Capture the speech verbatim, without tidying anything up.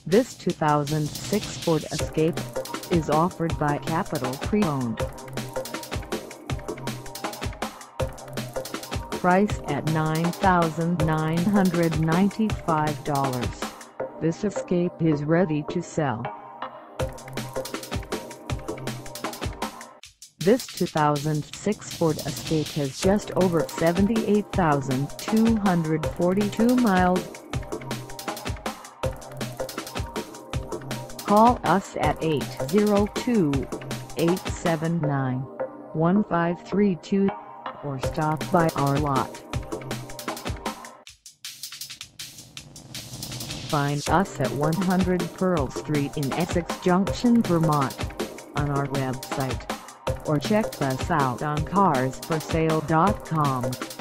This two thousand six Ford Escape is offered by Capital Pre-Owned. Price at nine thousand nine hundred ninety-five dollars. This Escape is ready to sell. This two thousand six Ford Escape has just over seventy-eight thousand two hundred forty-two miles. Call us at eight zero two, eight seven nine, one five three two or stop by our lot. Find us at one hundred Pearl Street in Essex Junction, Vermont, on our website, or check us out on cars for sale dot com.